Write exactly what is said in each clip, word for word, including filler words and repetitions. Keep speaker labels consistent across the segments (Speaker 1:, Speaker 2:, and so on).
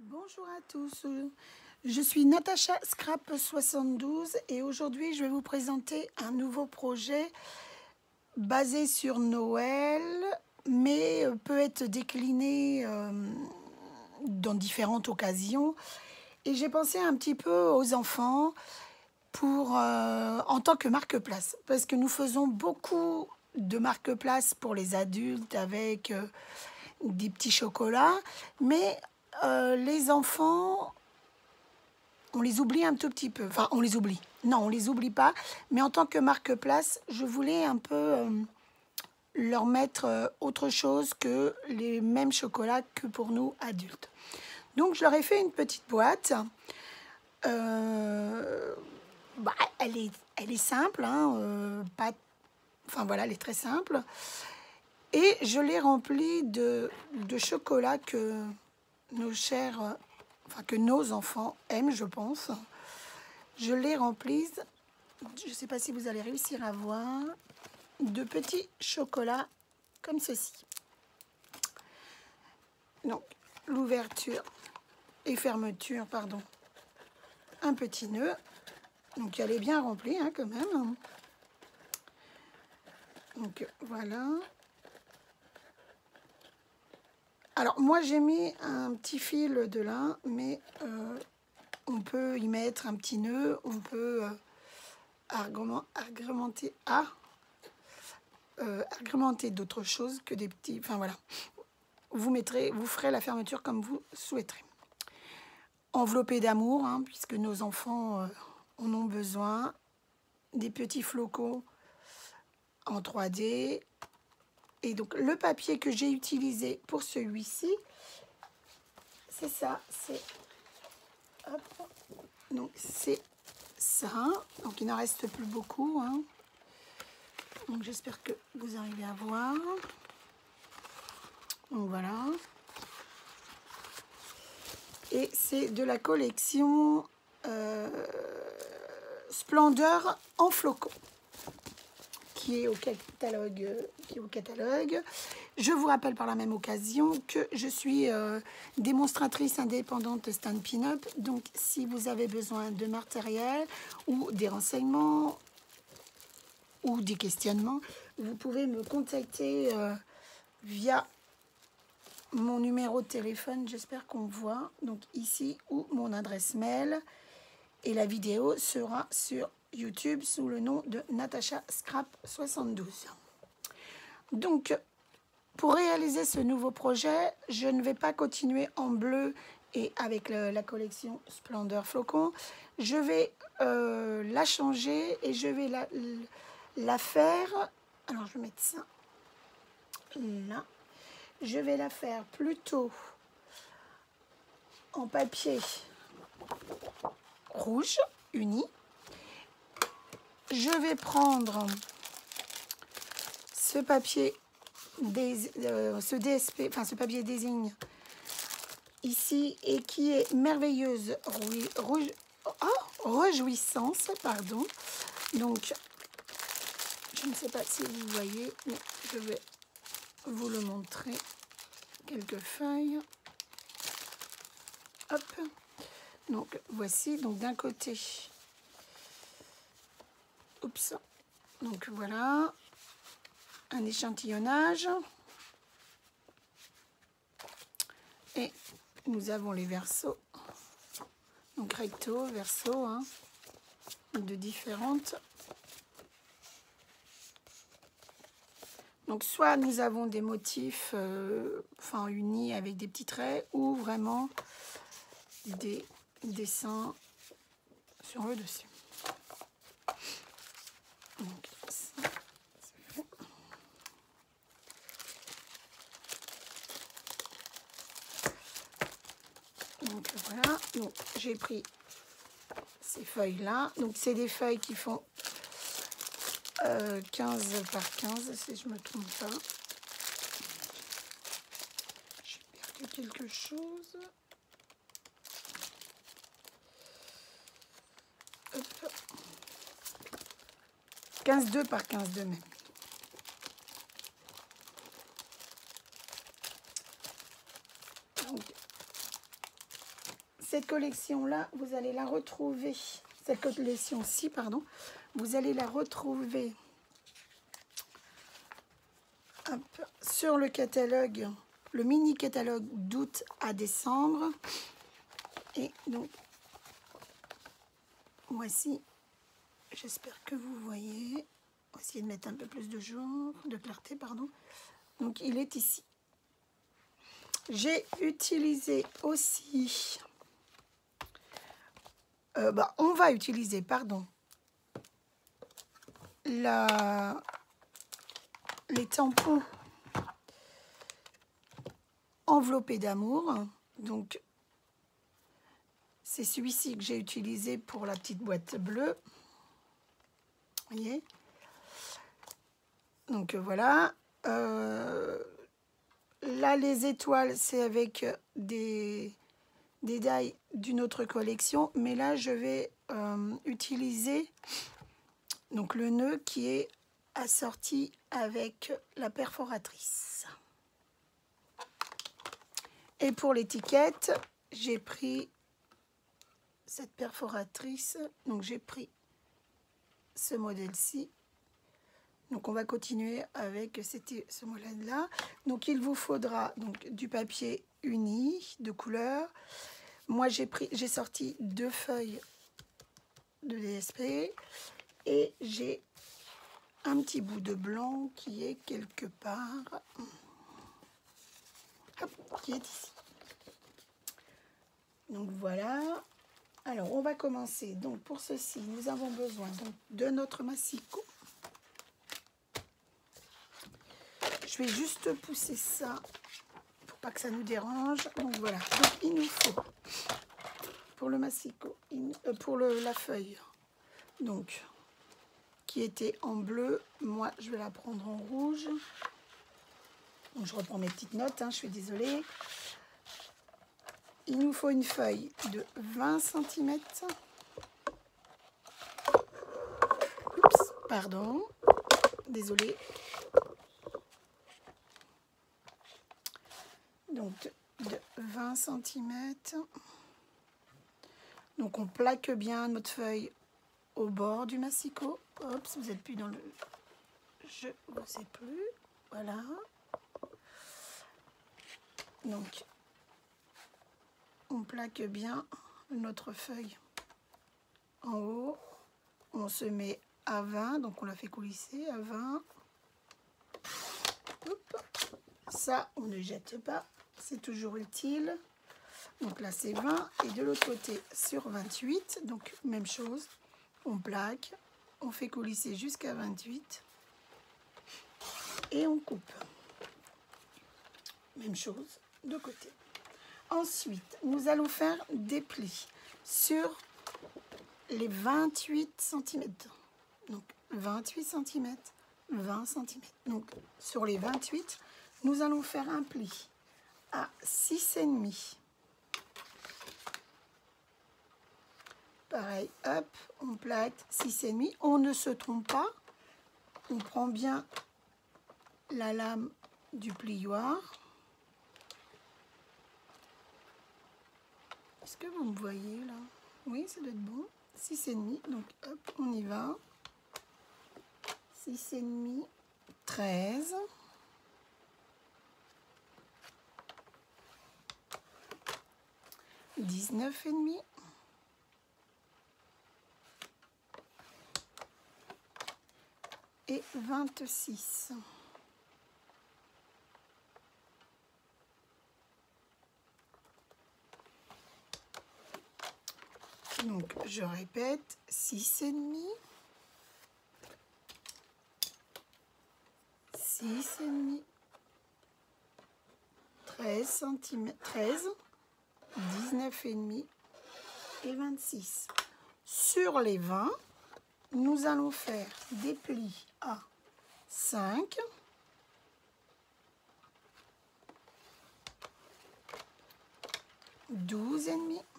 Speaker 1: Bonjour à tous, je suis Natacha Scrap soixante-douze et aujourd'hui je vais vous présenter un nouveau projet basé sur Noël mais peut être décliné euh, dans différentes occasions et j'ai pensé un petit peu aux enfants pour, euh, en tant que marque-place parce que nous faisons beaucoup de marque-place pour les adultes avec euh, des petits chocolats mais euh, les enfants on les oublie un tout petit peu, enfin on les oublie, non on les oublie pas, mais en tant que marque-place, je voulais un peu euh, leur mettre euh, autre chose que les mêmes chocolats que pour nous adultes. Donc je leur ai fait une petite boîte, euh, bah, elle, est, elle est simple, hein, euh, pas, enfin voilà, elle est très simple, et je l'ai remplie de, de chocolat que nos chers, enfin que nos enfants aiment, je pense. Je les remplis, je ne sais pas si vous allez réussir à voir, de petits chocolats comme ceci. Donc, l'ouverture et fermeture, pardon, un petit nœud. Donc, elle est bien remplie hein, quand même. Donc, voilà. Alors, moi, j'ai mis un petit fil de lin, mais euh, on peut y mettre un petit nœud, on peut... Euh, agrémenter à euh, agrémenter d'autres choses que des petits, enfin voilà, vous mettrez, vous ferez la fermeture comme vous souhaiterez. Enveloppé d'amour, hein, puisque nos enfants euh, en ont besoin, des petits flocons en trois D. Et donc le papier que j'ai utilisé pour celui-ci, c'est ça, c'est donc c'est ça, donc il n'en reste plus beaucoup, hein. Donc j'espère que vous arrivez à voir. Donc voilà. Et c'est de la collection euh, Splendeur en flocons qui est au catalogue, qui est au catalogue. Je vous rappelle par la même occasion que je suis euh, démonstratrice indépendante de Stampin' Up. Donc si vous avez besoin de matériel ou des renseignements ou des questionnements, vous pouvez me contacter euh, via mon numéro de téléphone, j'espère qu'on voit, donc ici, ou mon adresse mail. Et la vidéo sera sur YouTube sous le nom de Natacha Scrap soixante-douze. Donc, pour réaliser ce nouveau projet, je ne vais pas continuer en bleu et avec le, la collection Splendeur Flocon. Je vais euh, la changer et je vais la, la faire... Alors, je vais mettre ça là. Je vais la faire plutôt en papier rouge uni. Je vais prendre ce papier, des, euh, ce D S P, enfin ce papier désigne ici et qui est merveilleuse rouge, oh, réjouissance, pardon. Donc, je ne sais pas si vous voyez, mais je vais vous le montrer. Quelques feuilles. Hop. Donc voici, donc d'un côté, oups, donc voilà, un échantillonnage. Et nous avons les versos, donc recto, verso, hein, de différentes. Donc soit nous avons des motifs euh, enfin unis avec des petits traits ou vraiment des dessins sur le dessus. Donc, ça, c'est fait. Donc voilà, donc j'ai pris ces feuilles là, donc c'est des feuilles qui font Euh, quinze par quinze si je me trompe pas. J'ai perdu quelque chose. Hop. quinze deux par quinze deux même. Donc, cette collection-là, vous allez la retrouver, cette collection-ci, pardon, vous allez la retrouver hop, sur le catalogue, le mini catalogue d'août à décembre. Et donc, voici, j'espère que vous voyez, on va essayer de mettre un peu plus de jour, de clarté, pardon. Donc, il est ici. J'ai utilisé aussi, euh, bah, on va utiliser, pardon, la, les tampons enveloppés d'amour. Donc, c'est celui-ci que j'ai utilisé pour la petite boîte bleue. Vous voyez? Donc, voilà. Euh, là, les étoiles, c'est avec des, des die d'une autre collection. Mais là, je vais euh, utiliser donc, le nœud qui est assorti avec la perforatrice. Et pour l'étiquette, j'ai pris cette perforatrice. Donc, j'ai pris ce modèle-ci. Donc, on va continuer avec ce modèle-là. Donc, il vous faudra donc, du papier uni de couleur. Moi, j'ai pris, j'ai sorti deux feuilles de D S P et j'ai un petit bout de blanc qui est quelque part, hop, qui est ici. Donc, voilà. Alors, on va commencer. Donc, pour ceci, nous avons besoin donc, de notre massicot. Je vais juste pousser ça pour pas que ça nous dérange. Donc voilà. Donc il nous faut pour le massicot, il, euh, pour le, la feuille, donc qui était en bleu. Moi, je vais la prendre en rouge. Donc je reprends mes petites notes. Hein, je suis désolée. Il nous faut une feuille de vingt centimètres. Oups, pardon. Désolée. Donc de vingt centimètres. Donc on plaque bien notre feuille au bord du massicot. Hop, vous n'êtes plus dans le... Je ne sais plus. Voilà. Donc on plaque bien notre feuille en haut. On se met à vingt. Donc on la fait coulisser à vingt. Hop. Ça, on ne jette pas. C'est toujours utile. Donc là, c'est vingt. Et de l'autre côté, sur vingt-huit. Donc, même chose. On plaque. On fait coulisser jusqu'à vingt-huit. Et on coupe. Même chose de côté. Ensuite, nous allons faire des plis sur les vingt-huit centimètres. Donc, vingt-huit centimètres, vingt centimètres. Donc, sur les vingt-huit, nous allons faire un pli à six virgule cinq. Pareil, hop, on plaque six virgule cinq. On ne se trompe pas. On prend bien la lame du plioir. Est-ce que vous me voyez là? Oui, ça doit être bon. six virgule cinq. Donc, hop, on y va. six virgule cinq, treize. dix-neuf virgule cinq. Et vingt-six. Donc, je répète, six virgule cinq, six virgule cinq, treize centimètres, treize, dix-neuf virgule cinq et vingt-six. Sur les vingt, nous allons faire des plis à cinq, douze virgule cinq,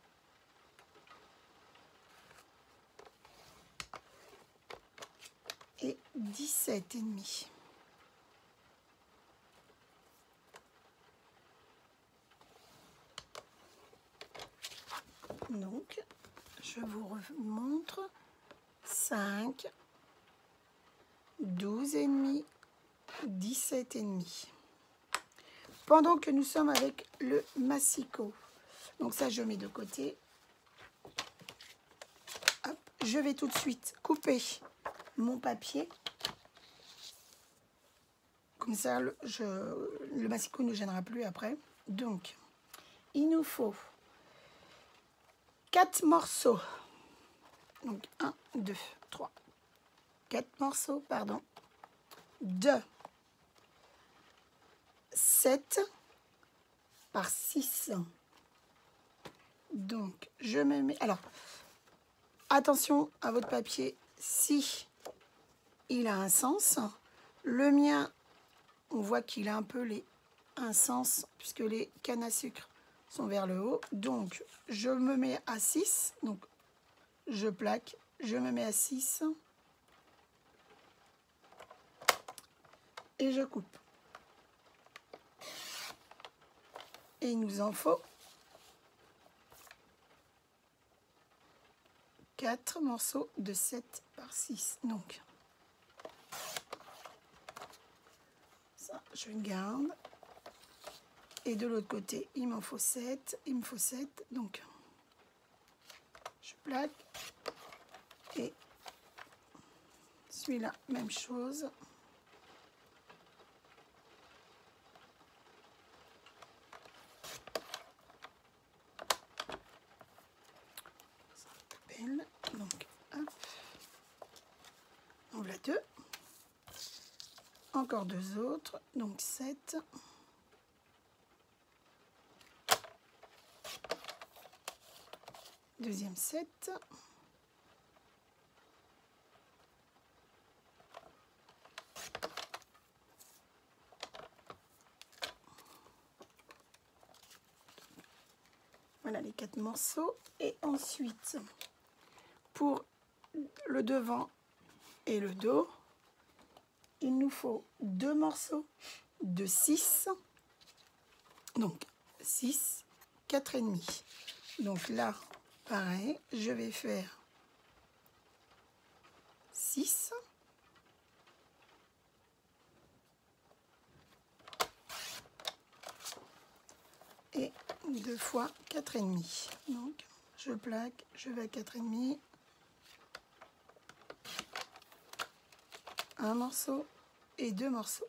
Speaker 1: et dix-sept virgule cinq. Donc, je vous montre cinq, douze et demi, dix-sept et demi. Pendant que nous sommes avec le massicot. Donc ça, je mets de côté. Hop, je vais tout de suite couper mon papier. Comme ça, le, je, le massicot ne gênera plus après. Donc, il nous faut quatre morceaux. Donc, un, deux, trois, quatre morceaux, pardon. De sept par six. Donc, je me mets... Alors, attention à votre papier, si il a un sens. Le mien, on voit qu'il a un peu les, un sens, puisque les cannes à sucre sont vers le haut. Donc, je me mets à six. Donc, je plaque, je me mets à six. Et je coupe. Et il nous en faut quatre morceaux de sept par six. Donc, ça, je garde. Et de l'autre côté, il m'en faut sept. Il me faut sept. Donc, je plaque. Et celui-là, même chose. Donc, hop. On l'a deux. Encore deux autres. Donc, sept. Deuxième sept. Voilà les quatre morceaux. Et ensuite, pour le devant et le dos, il nous faut deux morceaux de six. Donc, six, quatre et demi. Donc là, pareil, je vais faire six. Et deux fois quatre et demi. Donc, je plaque, je vais à quatre et demi. Un morceau et deux morceaux.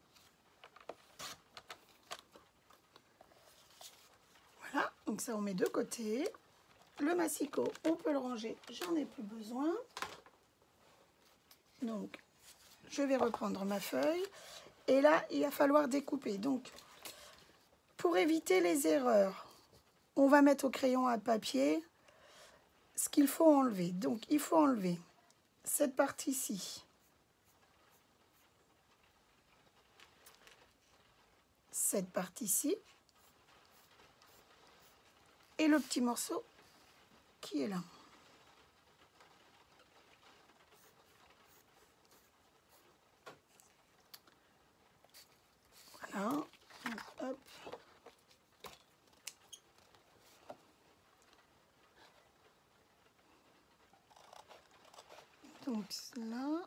Speaker 1: Voilà, donc ça on met de côté. Le massicot, on peut le ranger, j'en ai plus besoin. Donc, je vais reprendre ma feuille. Et là, il va falloir découper. Donc, pour éviter les erreurs, on va mettre au crayon à papier ce qu'il faut enlever. Donc, il faut enlever cette partie-ci. Cette partie-ci. Et le petit morceau qui est là. Voilà. Donc, hop. Donc là.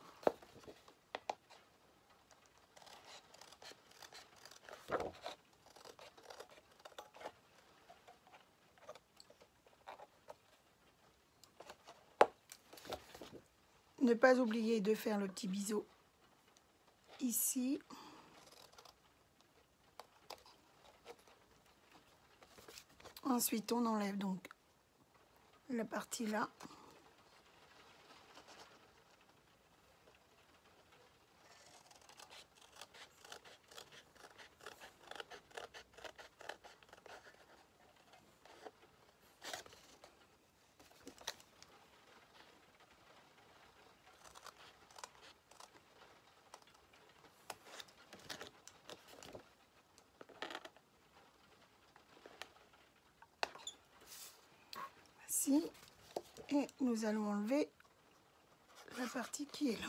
Speaker 1: Ne pas oublier de faire le petit biseau ici. Ensuite, on enlève donc la partie là. Ici. Et nous allons enlever la partie qui est là.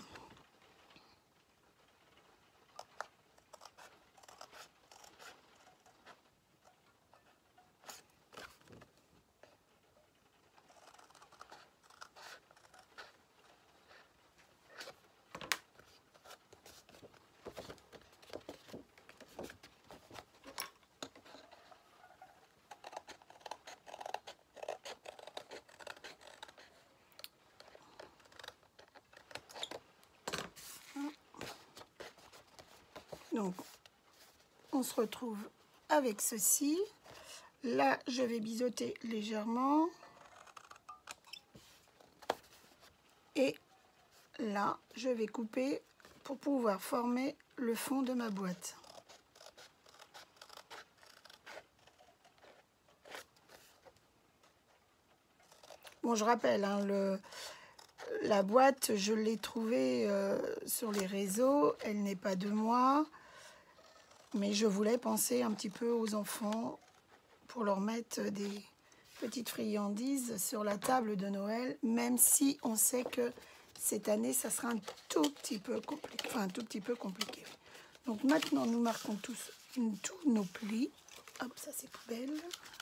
Speaker 1: Donc, on se retrouve avec ceci. Là, je vais biseauter légèrement. Et là, je vais couper pour pouvoir former le fond de ma boîte. Bon, je rappelle, hein, le, la boîte, je l'ai trouvée euh, sur les réseaux. Elle n'est pas de moi. Mais je voulais penser un petit peu aux enfants pour leur mettre des petites friandises sur la table de Noël, même si on sait que cette année, ça sera un tout petit peu compliqué. Enfin, un tout petit peu compliqué. Donc maintenant, nous marquons tous, tous nos plis. Hop, ça c'est poubelle.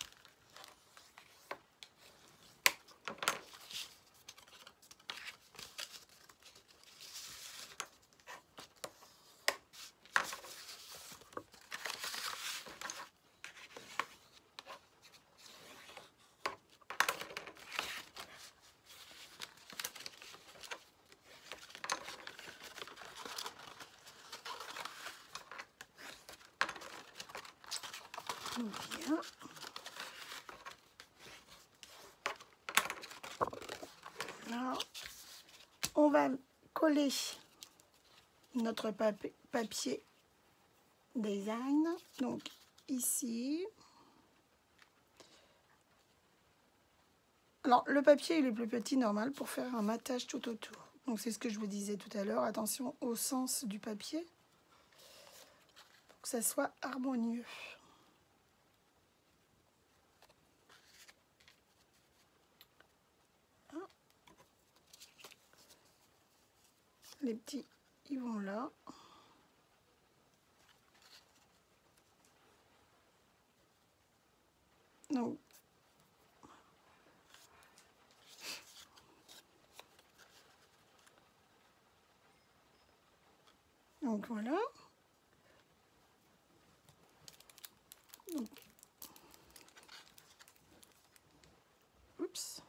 Speaker 1: Bien. Là, on va coller notre papier, papier design. Donc ici. Alors le papier il est plus petit normal pour faire un matage tout autour. Donc c'est ce que je vous disais tout à l'heure. Attention au sens du papier pour que ça soit harmonieux. Les petits, ils vont là. Donc, donc voilà. Donc, oups.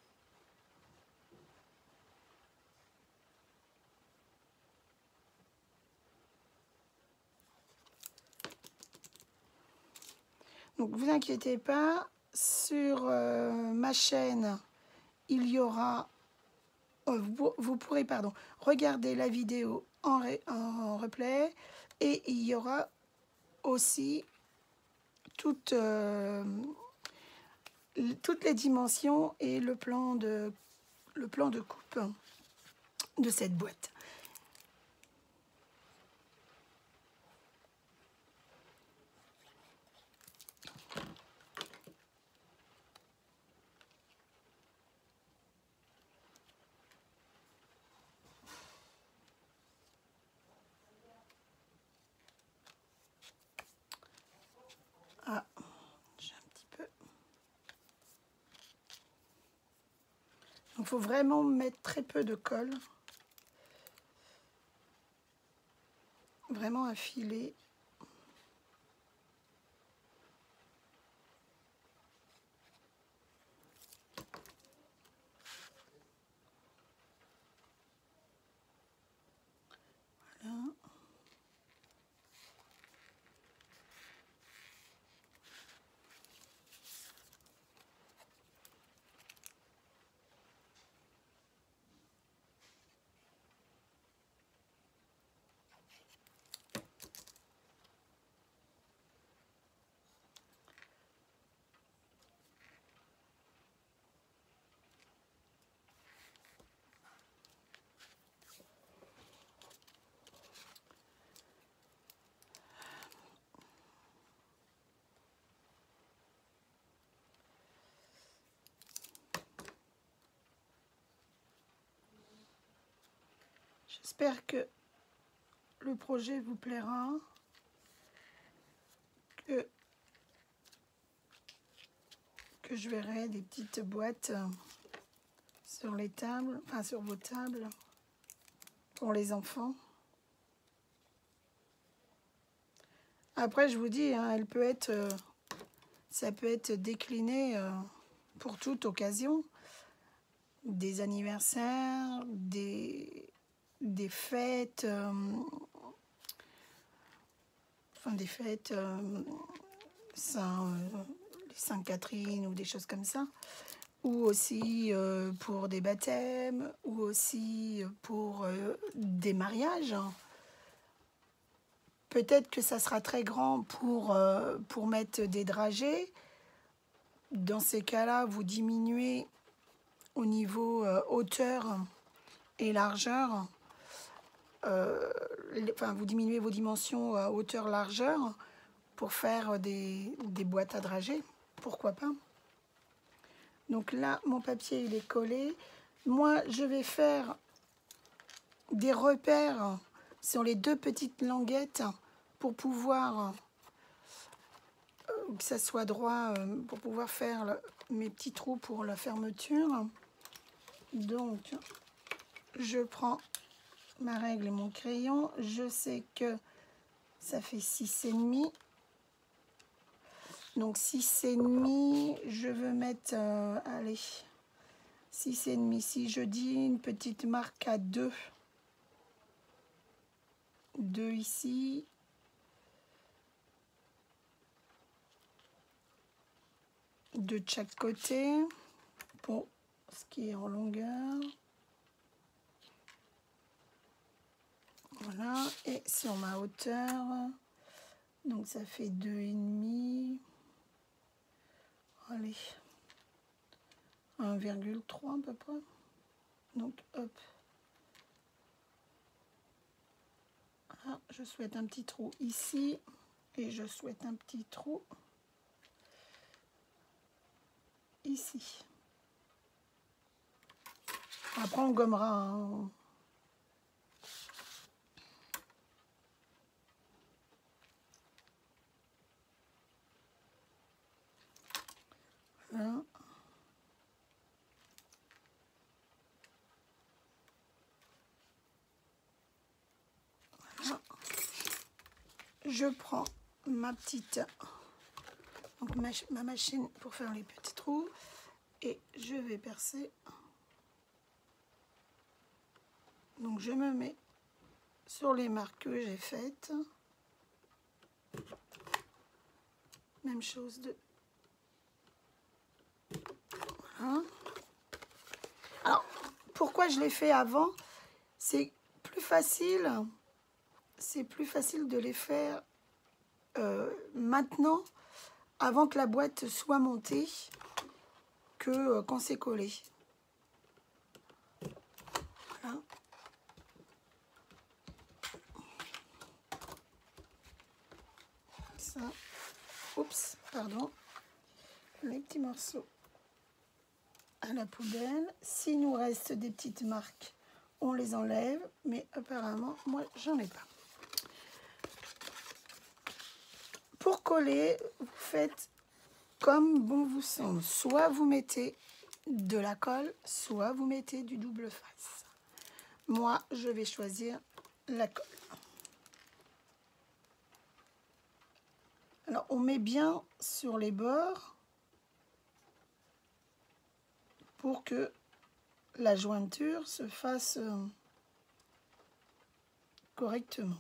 Speaker 1: Donc, vous inquiétez pas, sur euh, ma chaîne, il y aura, euh, vous, vous pourrez pardon, regarder la vidéo en, ré, en replay et il y aura aussi toutes, euh, toutes les dimensions et le plan de, le plan de coupe de cette boîte. Ah, j'ai un petit peu. Il faut vraiment mettre très peu de colle. Vraiment affiler. Voilà. J'espère que le projet vous plaira, que, que je verrai des petites boîtes sur les tables, enfin sur vos tables, pour les enfants. Après, je vous dis, hein, elle peut être, euh, ça peut être décliné euh, pour toute occasion, des anniversaires, des, des fêtes, euh, enfin des fêtes, euh, Saint, euh, les Sainte-Catherine ou des choses comme ça, ou aussi euh, pour des baptêmes, ou aussi pour euh, des mariages. Peut-être que ça sera très grand pour, euh, pour mettre des dragées. Dans ces cas-là, vous diminuez au niveau euh, hauteur et largeur. Euh, les, enfin, vous diminuez vos dimensions euh, hauteur-largeur pour faire des, des boîtes à dragées. Pourquoi pas? Donc là, mon papier, il est collé. Moi, je vais faire des repères sur les deux petites languettes pour pouvoir, euh, que ça soit droit, euh, pour pouvoir faire le, mes petits trous pour la fermeture. Donc, je prends ma règle et mon crayon. Je sais que ça fait six et demi. Donc six et demi, je veux mettre, euh, allez, six et demi. Si je dis une petite marque à deux, deux ici, deux de chaque côté pour ce qui est en longueur. Voilà, et sur ma hauteur, donc ça fait deux et demi. Allez, un virgule trois à peu près. Donc hop. Là, je souhaite un petit trou ici et je souhaite un petit trou ici. Après on gommera. Hein. Voilà. Voilà. Je prends ma petite donc ma, ma machine pour faire les petits trous et je vais percer. Donc je me mets sur les marques que j'ai faites. Même chose de... Voilà. Alors, pourquoi je l'ai fait avant? C'est plus facile, c'est plus facile de les faire euh, maintenant, avant que la boîte soit montée, que euh, quand c'est collé. Voilà. Ça. Oups, pardon. Les petits morceaux à la poubelle. S'il nous reste des petites marques, on les enlève, mais apparemment, moi, j'en ai pas. Pour coller, vous faites comme bon vous semble. Soit vous mettez de la colle, soit vous mettez du double face. Moi, je vais choisir la colle. Alors, on met bien sur les bords pour que la jointure se fasse correctement.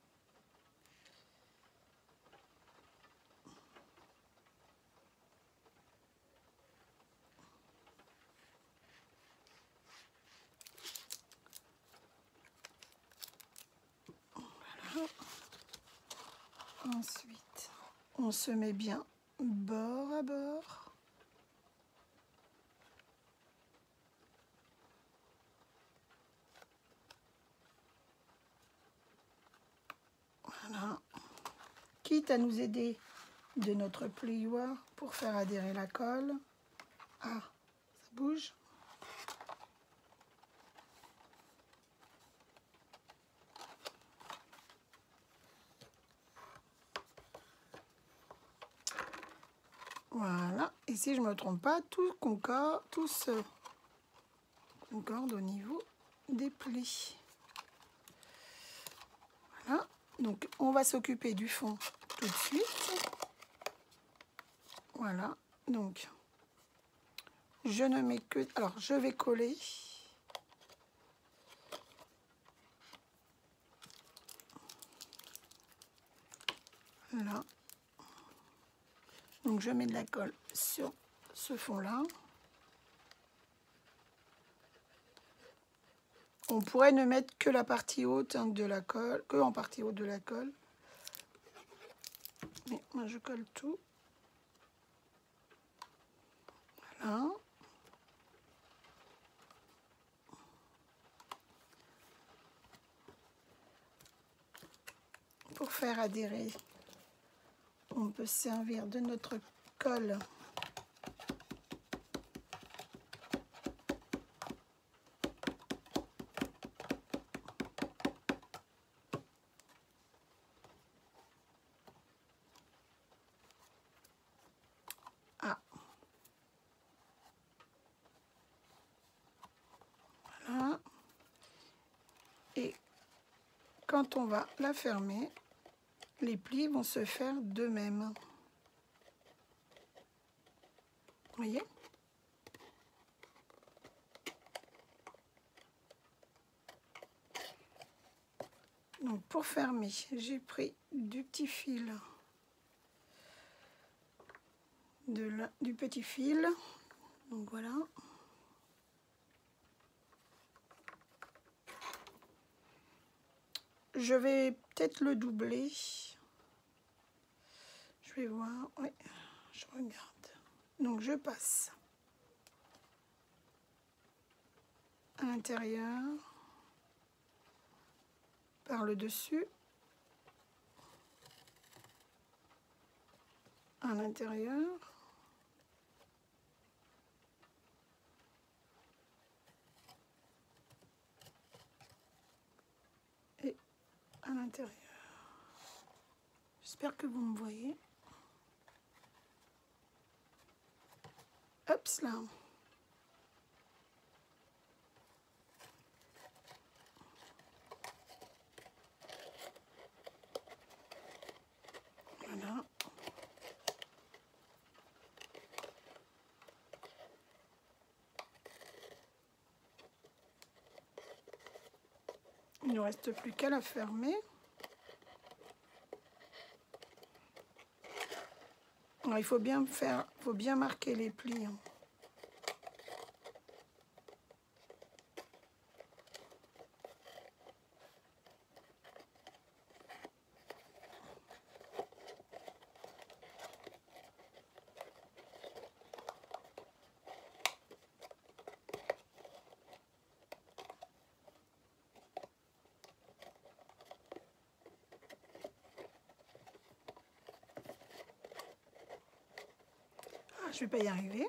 Speaker 1: Voilà. Ensuite, on se met bien bord à bord. Voilà. Quitte à nous aider de notre plioir pour faire adhérer la colle. Ah, ça bouge. Voilà. Et si je ne me trompe pas, tout concorde, tout se concorde au niveau des plis. Voilà. Donc, on va s'occuper du fond tout de suite. Voilà. Donc, je ne mets que... Alors, je vais coller. là. Donc je mets de la colle sur ce fond là. On pourrait ne mettre que la partie haute hein, de la colle, que en partie haute de la colle. Mais moi je colle tout. Voilà. Pour faire adhérer, on peut servir de notre colle. Ah. Voilà. Et quand on va la fermer, les plis vont se faire d'eux-mêmes. Vous voyez? Donc pour fermer, j'ai pris du petit fil, de la, du petit fil. Donc voilà. Je vais peut-être le doubler. Je vais voir. Oui, je regarde. Donc je passe à l'intérieur par le dessus, à l'intérieur, et à l'intérieur. J'espère que vous me voyez. Hop là. Voilà. Il ne reste plus qu'à la fermer. Alors, il faut bien faire, faut bien marquer les plis. Hein. Je ne vais pas y arriver.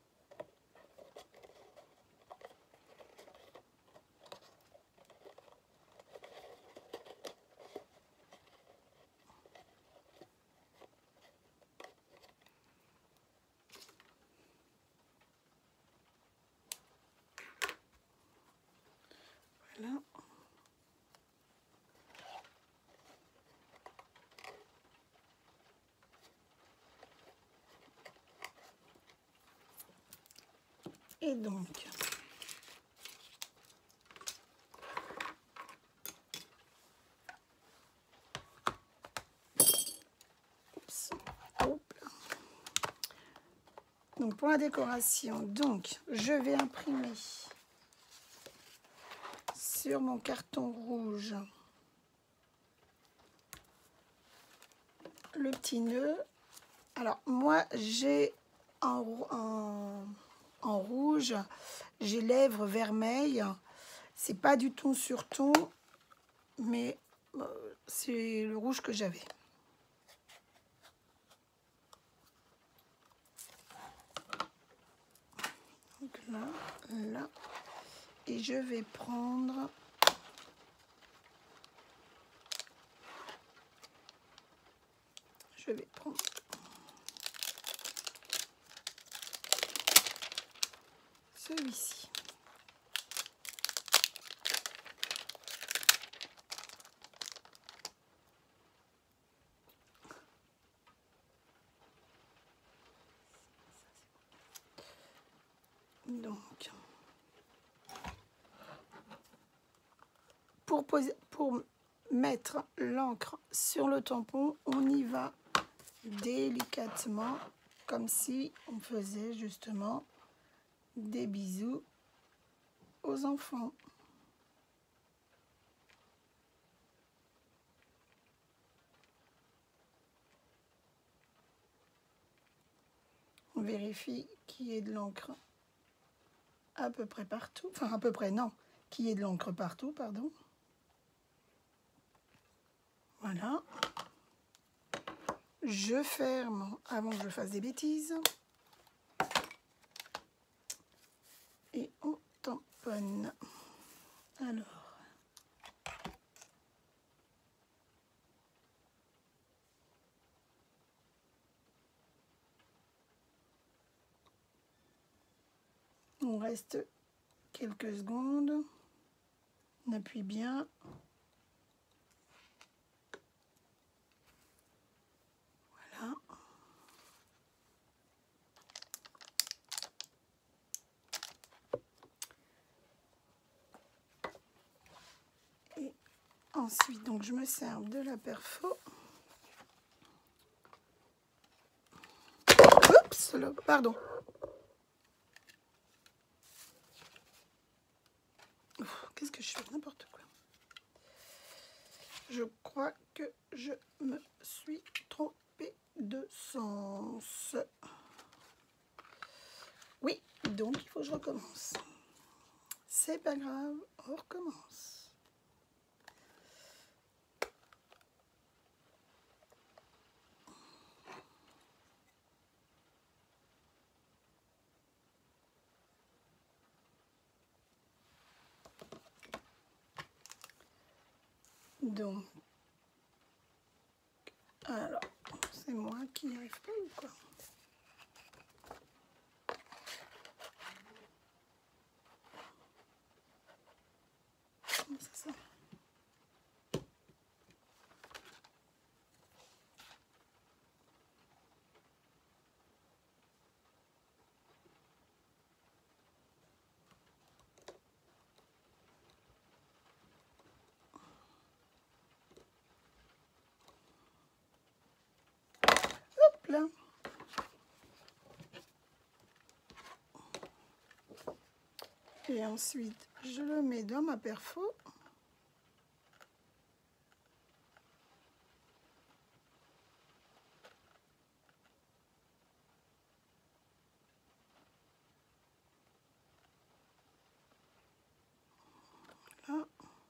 Speaker 1: Voilà. Et donc, oups, hop là. Donc pour la décoration, donc je vais imprimer sur mon carton rouge le petit nœud. Alors moi j'ai en, en en rouge, j'ai lèvres vermeilles, c'est pas du ton sur ton, mais euh, c'est le rouge que j'avais. Donc là, là, et je vais prendre je vais prendre celui-ci. Donc, pour poser, pour mettre l'encre sur le tampon, on y va délicatement, comme si on faisait justement des bisous aux enfants. On vérifie qu'il y ait de l'encre à peu près partout, enfin à peu près non, qu'il y ait de l'encre partout, pardon. Voilà. Je ferme avant que je fasse des bêtises. Et on tamponne. Alors. On reste quelques secondes. On appuie bien. Voilà. Et ensuite, donc je me sers de la perfo. Oups, là, pardon. Qu'est-ce que je fais? N'importe quoi. Je crois que je me suis trompée de sens. Oui, donc il faut que je recommence. C'est pas grave, on recommence. Donc, alors, c'est moi qui n'y arrive pas ou quoi? Comment ça sent? Hop là. Et ensuite, je le mets dans ma perfo. Là.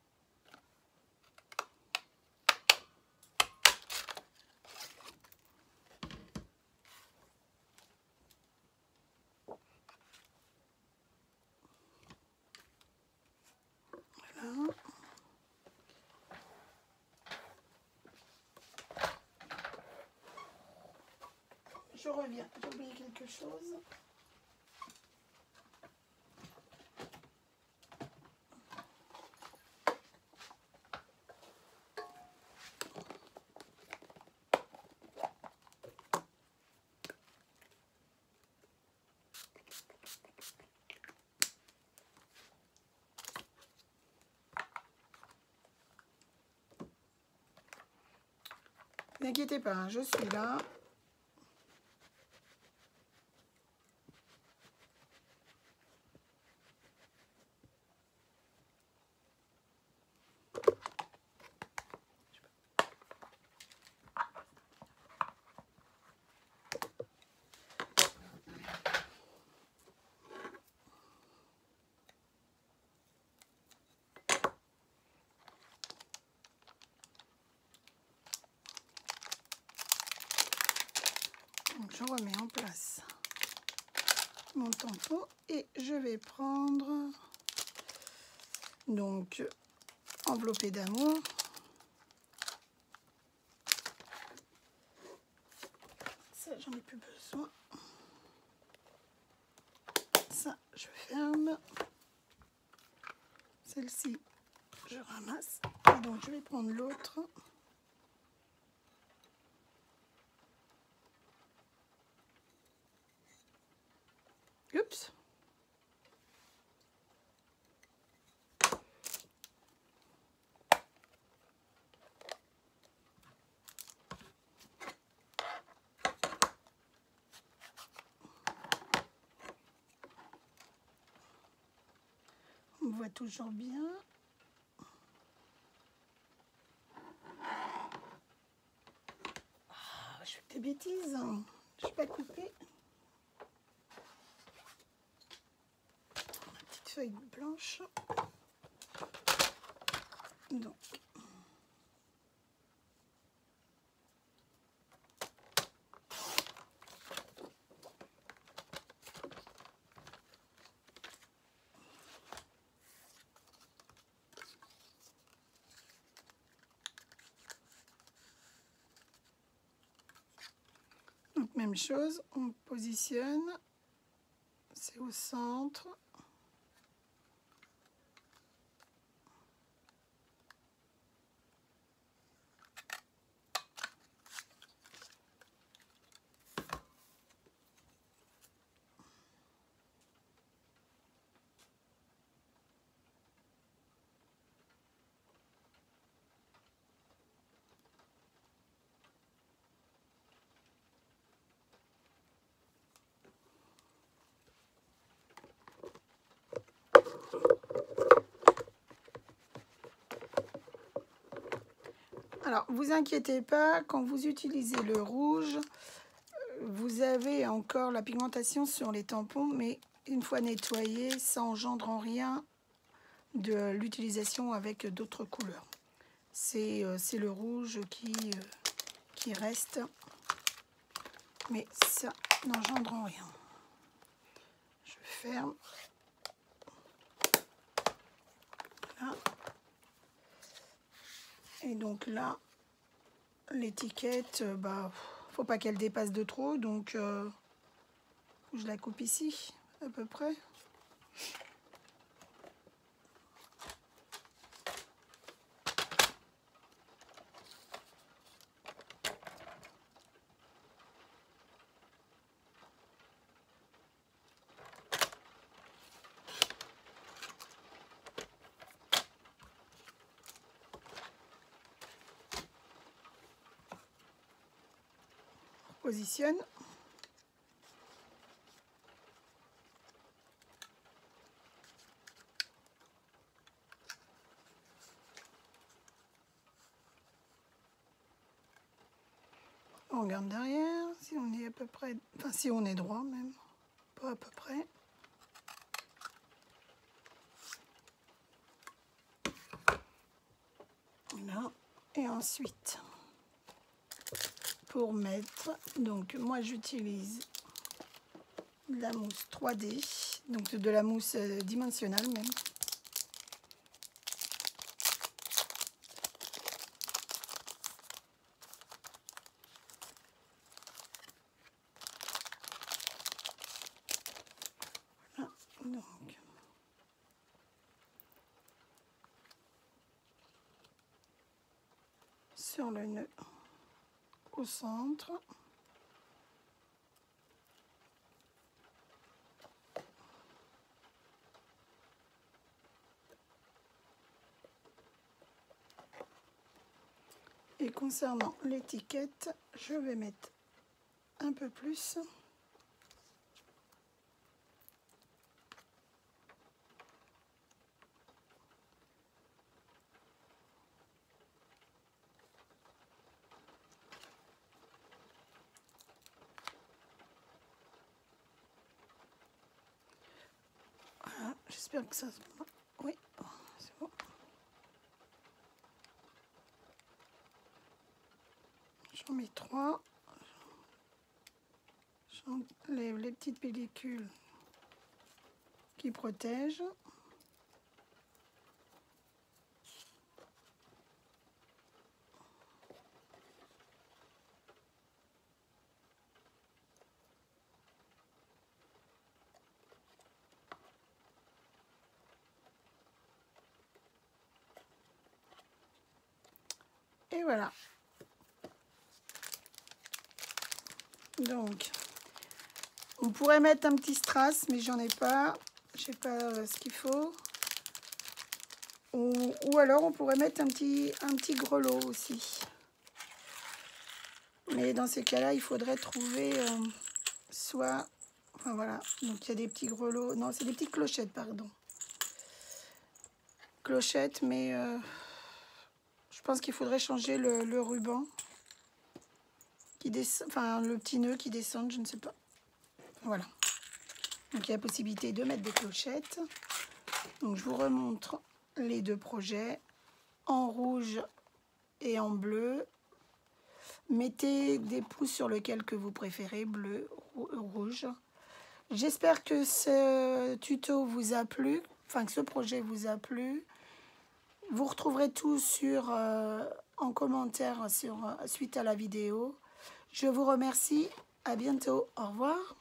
Speaker 1: Voilà. Je reviens, j'ai oublié quelque chose. N'inquiétez pas, je suis là. Donc je remets en place mon tampon et je vais prendre donc enveloppé d'amour. Ça j'en ai plus besoin. Ça je ferme. Celle-ci je ramasse. Et donc je vais prendre l'autre. Oups. voit toujours bien. Oh, je fais des bêtises. Je ne vais pas couper. Ma petite feuille blanche. Donc. Donc, même chose, on positionne, c'est au centre. Alors, vous inquiétez pas, quand vous utilisez le rouge, vous avez encore la pigmentation sur les tampons, mais une fois nettoyé, ça engendre en rien de l'utilisation avec d'autres couleurs. C'est euh, c'est le rouge qui, euh, qui reste, mais ça n'engendre en rien. Je ferme. Voilà. Et donc là, l'étiquette, bah, faut pas qu'elle dépasse de trop, donc euh, je la coupe ici, à peu près. Positionne. On regarde derrière, si on est à peu près, enfin si on est droit même, pas à peu près. Voilà. Et ensuite, pour mettre, donc moi j'utilise de la mousse trois D, donc de la mousse dimensionnelle même. Voilà, donc sur le nœud au centre. Et concernant l'étiquette, je vais mettre un peu plus. Voilà, j'espère que ça se voit. Oui, c'est bon. J'en mets trois. J'enlève les petites pellicules qui protègent. Et voilà. Donc, on pourrait mettre un petit strass, mais j'en ai pas. Je sais pas euh, ce qu'il faut. Ou, ou alors, on pourrait mettre un petit, un petit grelot aussi. Mais dans ces cas-là, il faudrait trouver euh, soit... Enfin, voilà. Donc, il y a des petits grelots. Non, c'est des petites clochettes, pardon. clochettes, mais euh, je pense qu'il faudrait changer le, le ruban. Qui descend, enfin, le petit nœud qui descend, je ne sais pas. Voilà. Donc, il y a la possibilité de mettre des clochettes. Donc, je vous remontre les deux projets en rouge et en bleu. Mettez des pouces sur lequel que vous préférez, bleu ou rouge. J'espère que ce tuto vous a plu, enfin que ce projet vous a plu. Vous retrouverez tout sur, euh, en commentaire sur, suite à la vidéo. Je vous remercie. À bientôt. Au revoir.